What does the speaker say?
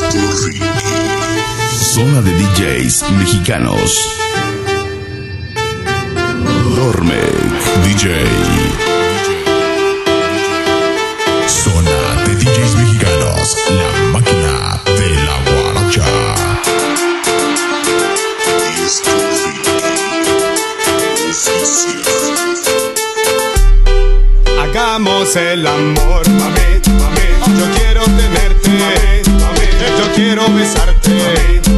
Zona de DJs mexicanos. Dormec DJ. Zona de DJs mexicanos. La máquina de la guaracha. Hagamos el amor, mami, mami. Yo quiero tenerte, mami, mami. Yo quiero besarte, mami.